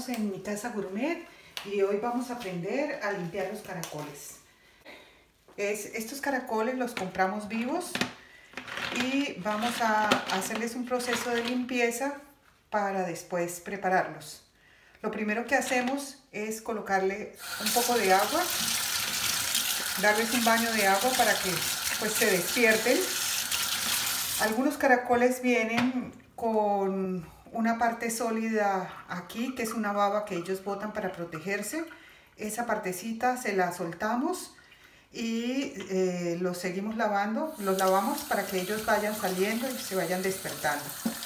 estamos en mi casa gourmet y hoy vamos a aprender a limpiar los caracoles. Estos caracoles los compramos vivos y vamos a hacerles un proceso de limpieza para después prepararlos. Lo primero que hacemos es colocarle un poco de agua, darles un baño de agua para que pues se despierten. Algunos caracoles vienen con una parte sólida aquí, que es una baba que ellos botan para protegerse. Esa partecita se la soltamos y los seguimos lavando, los lavamos para que ellos vayan saliendo y se vayan despertando.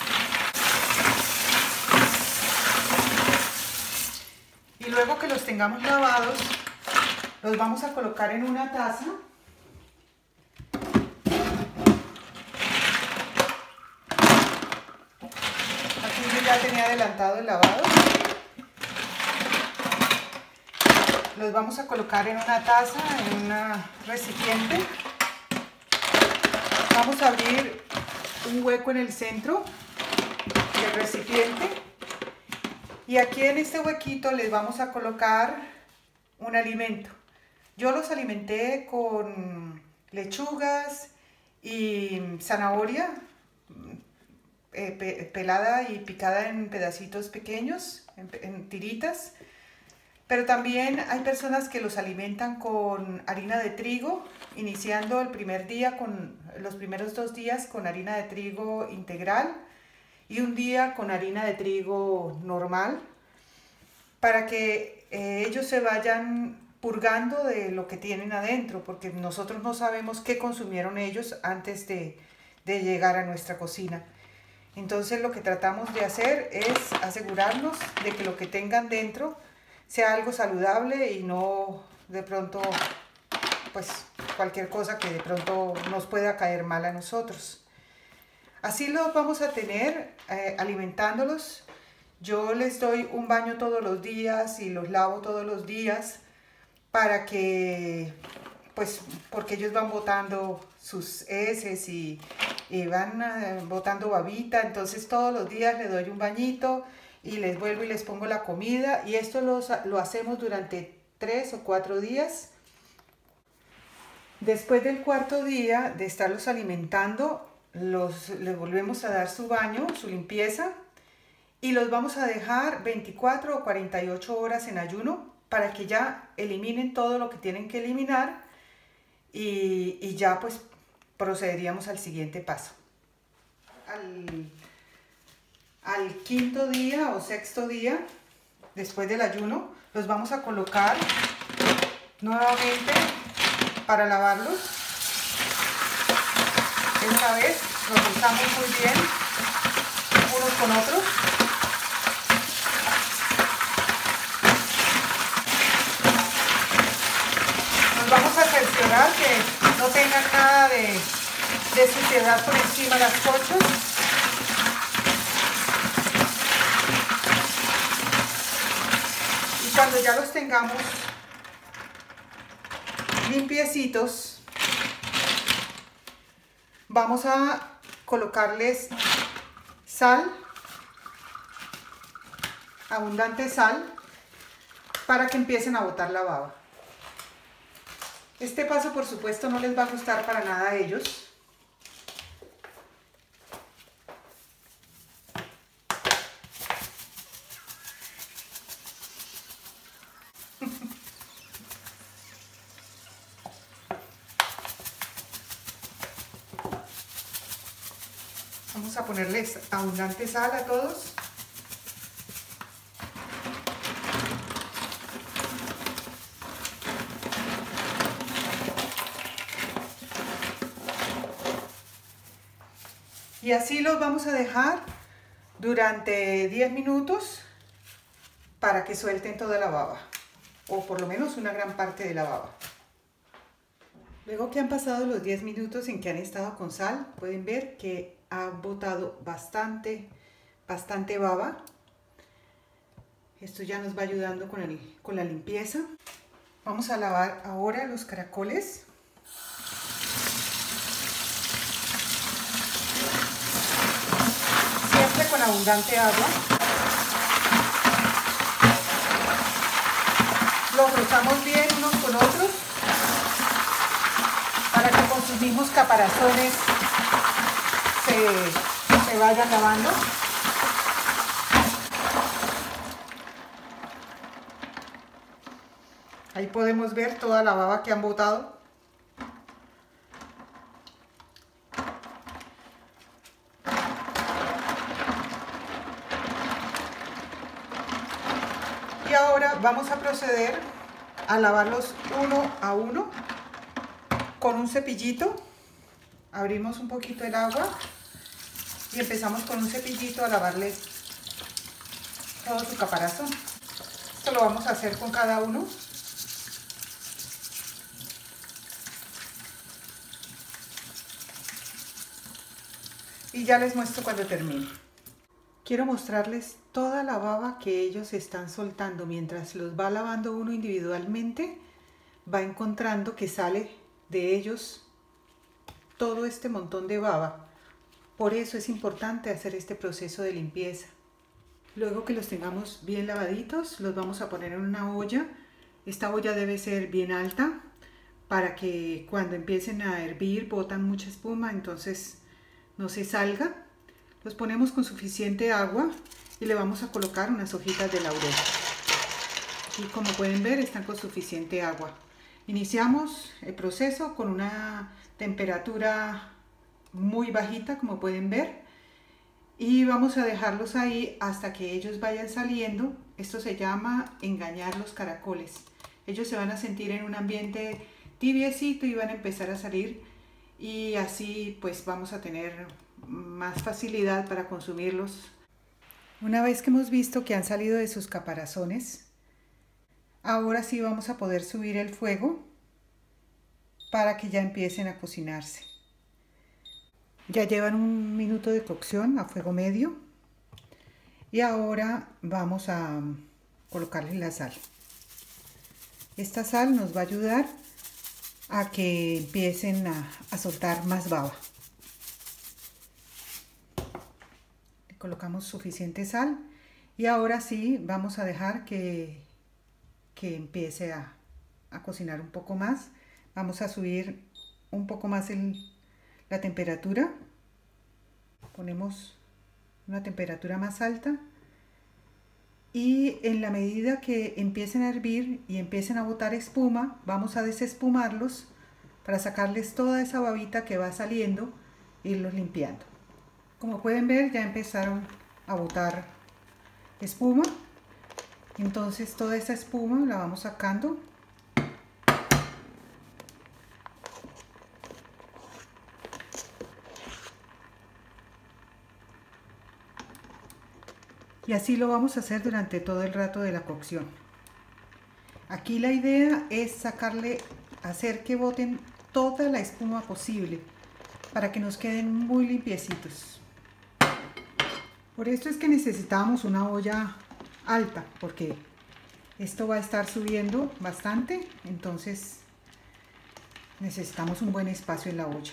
Y luego que los tengamos lavados, los vamos a colocar en una taza. Aquí yo ya tenía adelantado el lavado. Los vamos a colocar en una taza, en un recipiente. Vamos a abrir un hueco en el centro del recipiente. Y aquí en este huequito les vamos a colocar un alimento. Yo los alimenté con lechugas y zanahoria pelada y picada en pedacitos pequeños, en tiritas. Pero también hay personas que los alimentan con harina de trigo, iniciando el primer día los primeros 2 días con harina de trigo integral y un día con harina de trigo normal, para que ellos se vayan purgando de lo que tienen adentro, porque nosotros no sabemos qué consumieron ellos antes de llegar a nuestra cocina. Entonces lo que tratamos de hacer es asegurarnos de que lo que tengan dentro sea algo saludable y no de pronto pues cualquier cosa que de pronto nos pueda caer mal a nosotros. Así los vamos a tener alimentándolos. Yo les doy un baño todos los días y los lavo todos los días para que, pues, porque ellos van botando sus heces y van botando babita. Entonces todos los días les doy un bañito y les vuelvo y les pongo la comida. Y esto lo hacemos durante 3 o 4 días. Después del 4.º día de estarlos alimentando, les volvemos a dar su baño, su limpieza, y los vamos a dejar 24 o 48 horas en ayuno para que ya eliminen todo lo que tienen que eliminar y ya pues procederíamos al siguiente paso. Al 5.º día o 6.º día después del ayuno los vamos a colocar nuevamente para lavarlos. Esta vez los usamos muy bien unos con otros. Nos vamos a cerciorar que no tengan nada de suciedad por encima de las conchas. Y cuando ya los tengamos limpiecitos, vamos a colocarles sal, abundante sal, para que empiecen a botar la baba. Este paso, por supuesto, no les va a gustar para nada a ellos. Vamos a ponerles abundante sal a todos. Y así los vamos a dejar durante 10 minutos para que suelten toda la baba, o por lo menos una gran parte de la baba. Luego que han pasado los 10 minutos en que han estado con sal, pueden ver que ha botado bastante baba. Esto ya nos va ayudando con la limpieza. Vamos a lavar ahora los caracoles. Siempre con abundante agua. Lo frotamos bien unos con otros para que con sus mismos caparazones se vayan lavando. Ahí podemos ver toda la baba que han botado. Y ahora vamos a proceder a lavarlos uno a uno con un cepillito. Abrimos un poquito el agua y empezamos con un cepillito a lavarle todo su caparazón. Esto lo vamos a hacer con cada uno. Y ya les muestro cuando termine. Quiero mostrarles toda la baba que ellos están soltando. Mientras los va lavando uno individualmente, va encontrando que sale de ellos todo este montón de baba. Por eso es importante hacer este proceso de limpieza. Luego que los tengamos bien lavaditos, los vamos a poner en una olla. Esta olla debe ser bien alta para que cuando empiecen a hervir botan mucha espuma, entonces no se salga. Los ponemos con suficiente agua y le vamos a colocar unas hojitas de laurel. Y como pueden ver, están con suficiente agua. Iniciamos el proceso con una temperatura muy bajita, como pueden ver, y vamos a dejarlos ahí hasta que ellos vayan saliendo. Esto se llama engañar los caracoles. Ellos se van a sentir en un ambiente tibiecito y van a empezar a salir, y así pues vamos a tener más facilidad para consumirlos. Una vez que hemos visto que han salido de sus caparazones, ahora sí vamos a poder subir el fuego para que ya empiecen a cocinarse. Ya llevan 1 minuto de cocción a fuego medio y ahora vamos a colocarles la sal. Esta sal nos va a ayudar a que empiecen a soltar más baba. Le colocamos suficiente sal y ahora sí vamos a dejar que empiece a cocinar un poco más. Vamos a subir un poco más la temperatura. Ponemos una temperatura más alta y en la medida que empiecen a hervir y empiecen a botar espuma, vamos a desespumarlos para sacarles toda esa babita que va saliendo e irlos limpiando. Como pueden ver, ya empezaron a botar espuma, entonces toda esa espuma la vamos sacando. Y así lo vamos a hacer durante todo el rato de la cocción. Aquí la idea es hacer que boten toda la espuma posible para que nos queden muy limpiecitos. Por esto es que necesitamos una olla alta, porque esto va a estar subiendo bastante, entonces necesitamos un buen espacio en la olla.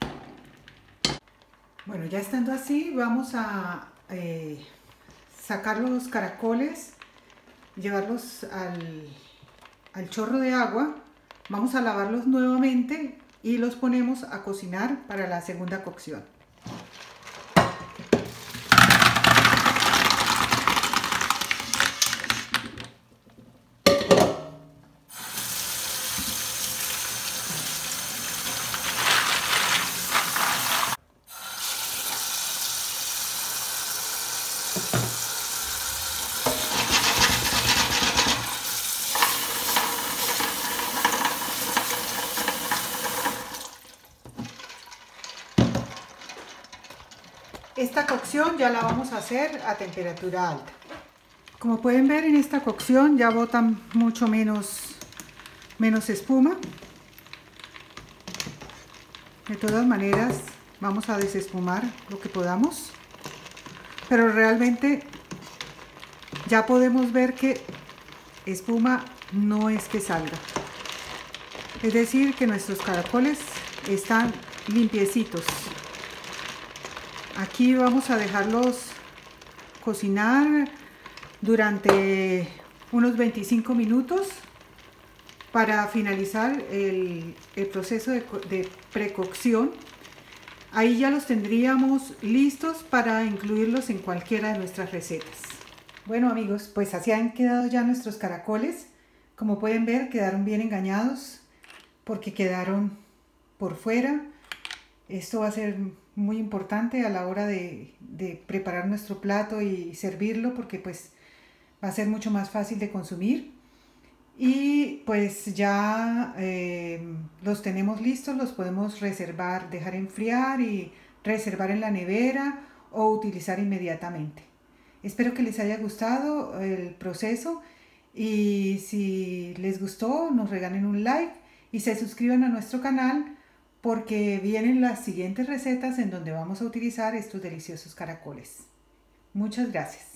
Bueno, ya estando así, vamos a sacar los caracoles, llevarlos al chorro de agua, vamos a lavarlos nuevamente y los ponemos a cocinar para la segunda cocción. Esta cocción ya la vamos a hacer a temperatura alta. Como pueden ver, en esta cocción ya botan mucho menos espuma. De todas maneras, vamos a desespumar lo que podamos, pero realmente ya podemos ver que espuma no es que salga. Es decir, que nuestros caracoles están limpiecitos. Aquí vamos a dejarlos cocinar durante unos 25 minutos para finalizar el proceso de precocción. Ahí ya los tendríamos listos para incluirlos en cualquiera de nuestras recetas. Bueno amigos, pues así han quedado ya nuestros caracoles. Como pueden ver, quedaron bien engañados porque quedaron por fuera. Esto va a ser muy importante a la hora de preparar nuestro plato y servirlo, porque pues va a ser mucho más fácil de consumir. Y pues ya los tenemos listos, los podemos reservar, dejar enfriar y reservar en la nevera o utilizar inmediatamente. Espero que les haya gustado el proceso y si les gustó nos regalen un like y se suscriban a nuestro canal, porque vienen las siguientes recetas en donde vamos a utilizar estos deliciosos caracoles. Muchas gracias.